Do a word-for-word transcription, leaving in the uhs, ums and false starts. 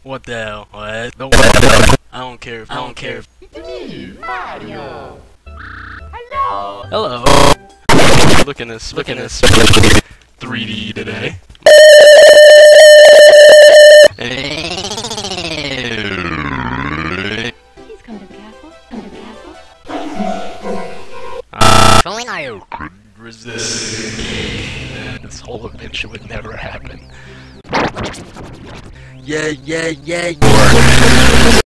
What the hell? What? No, what? I don't care. If, I don't care. If It's me, Mario. Hello. Look at this. Look at this. three D today. Please come to the castle. Come to the castle. Uh, if only I couldn't resist, then this whole adventure would never happen. Yeah, yeah, yeah, yeah.